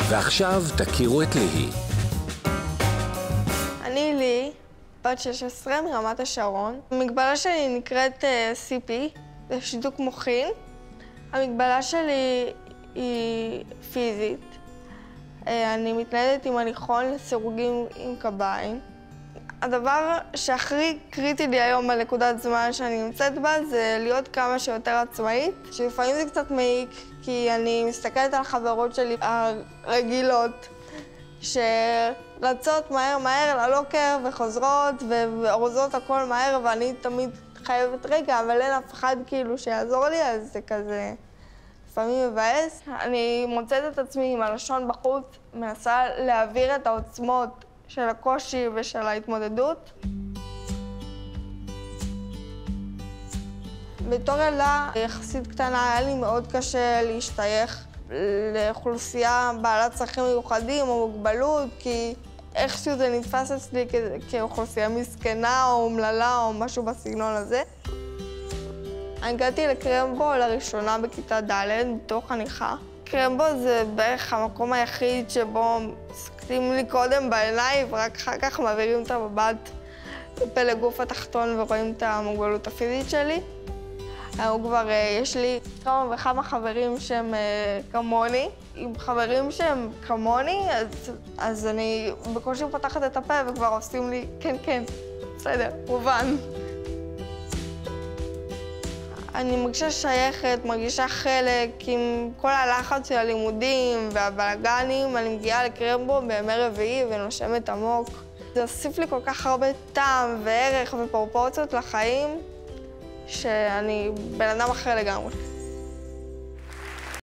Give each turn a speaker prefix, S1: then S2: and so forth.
S1: ועכשיו תכירו את ליהי.
S2: אני לי, בת 16 מרמת השרון. המגבלה שלי נקראת CP, זה שיתוק מוחין. המגבלה שלי היא פיזית. אני מתניידת עם הליכון לסירוגין עם קביים. הדבר שהכי קריטי לי היום בנקודת זמן שאני נמצאת בה זה להיות כמה שיותר עצמאית, שלפעמים זה קצת מעיק, כי אני מסתכלת על החברות שלי הרגילות, שרצות מהר ללוקר וחוזרות ואורזות הכל מהר, ואני תמיד חייבת רגע, אבל אין אף אחד כאילו שיעזור לי, אז זה כזה לפעמים מבאס. אני מוצאת את עצמי עם הלשון בחוץ, מנסה להעביר את העוצמות של הקושי ושל ההתמודדות. בתור ילדה יחסית קטנה היה לי מאוד קשה להשתייך לאוכלוסייה בעלת צרכים מיוחדים או מוגבלות, כי איכשהו זה נתפס אצלי כאוכלוסייה מסכנה או אומללה או משהו בסגנון הזה. אני הגעתי לקרמבו לראשונה בכיתה ד' בתור חניכה. קרמבו זה בערך המקום היחיד שבו מסתכלים לי קודם בעיניים ורק אחר כך מעבירים את המבט לפלג גוף התחתון ורואים את המוגבלות הפיזית שלי. היום כבר יש לי כמה וכמה חברים שהם כמוני. עם חברים שהם כמוני, אז אני בקושי פותחת את הפה וכבר עושים לי כן, בסדר, מובן. אני מרגישה שייכת, מרגישה חלק עם כל הלחץ של הלימודים והבלגנים. אני מגיעה לקרמבו בימי רביעי ונושמת עמוק. זה הוסיף לי כל כך הרבה טעם וערך ופרופורציות לחיים, שאני בן אדם אחר לגמרי.